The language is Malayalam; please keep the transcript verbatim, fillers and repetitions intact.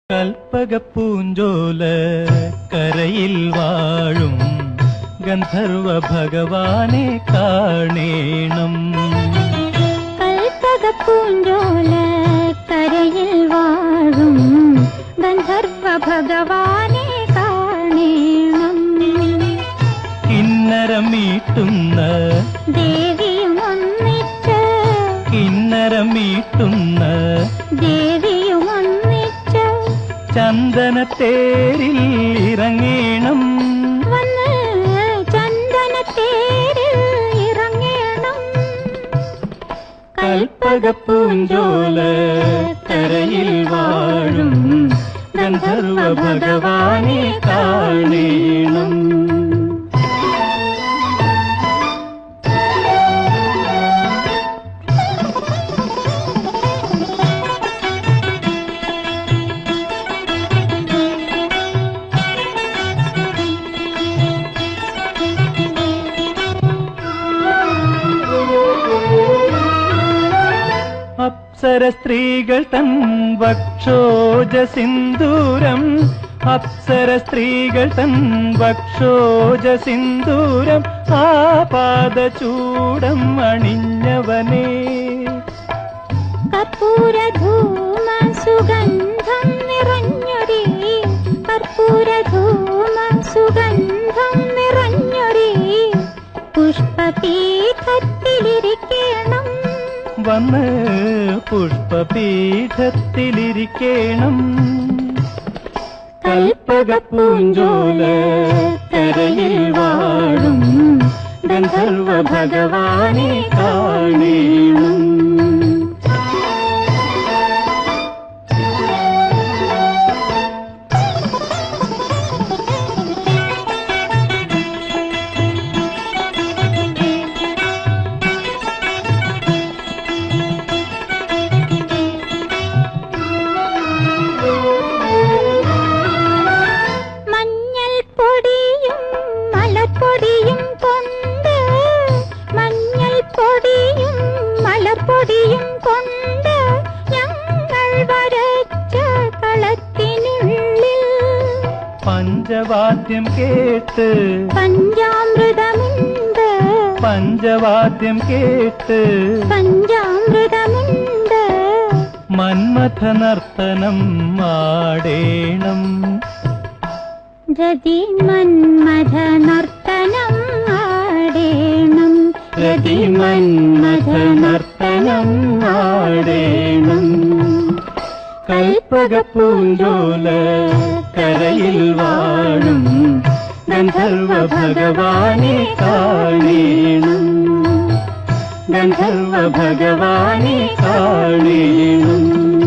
കൽപ്പകപ്പൂഞ്ചോല കരയിൽ വാഴും ഗന്ധർവ ഭഗവാനെ കാണേണം. കൽപ്പകപ്പൂഞ്ചോല കരയിൽ വാഴും ഗന്ധർവ ഭഗവാനെ കാണേണം. കിന്നരം മീട്ടുന്ന ദേവിയും ഒന്നിച്ച് കിന്നരം മീട്ടുന്ന ദേവിയും ഒന്നിച്ച് ചന്ദനത്തേരിൽ ഇറങ്ങേണം. വന്ന് ചന്ദനത്തേരിൽ ഇറങ്ങേണം. കൽപ്പകപ്പൂഞ്ചോല കരയിൽ വാഴും ഗന്ധർവ ഭഗവാനെ കാണേണം. അപ്സര സ്ത്രീകൾ തൻ വക്ഷോജ സിന്ദൂരം അപ്സര സ്ത്രീകൾ തൻ വക്ഷോജ സിന്ദൂരം ആ പാദചൂടം അണിഞ്ഞവനേ. കർപ്പൂരധൂമ സുഗന്ധം നിറഞ്ഞൊരേ കർപ്പൂരധൂമ സുഗന്ധം നിറഞ്ഞൊരേ പുഷ്പപീഠത്തിലിരിക്കണം. വന്ന് പുഷ്പപീഠത്തിലിരിക്കണം. കൽപ്പകപ്പൂഞ്ചോല കരയിൽ വാഴും ഗന്ധർവ ഭഗവാനെ കാണേണം. മലപ്പൊടിയും കൊണ്ട് മഞ്ഞൾ പൊടിയും മലപ്പൊടിയും കൊണ്ട് ഞങ്ങൾ വരച്ച കളത്തിനുള്ളിൽ പഞ്ചവാദ്യം കേട്ട് പഞ്ചാമൃതമുണ്ട് പഞ്ചവാദ്യം കേട്ട് പഞ്ചാമൃതമുണ്ട്. മന്മഥ നർത്തനം ആടേണം. രതി മന്മഥ നർത്തനം ആടേണം. രതി മന്മഥ നർത്തനം ആടേണം. കൽപ്പകപ്പൂഞ്ചോല കരയിൽ വാഴും ഗന്ധർവ ഭഗവാനെ കാണേണം. ഗന്ധർവ ഭഗവാനെ കാണേണം.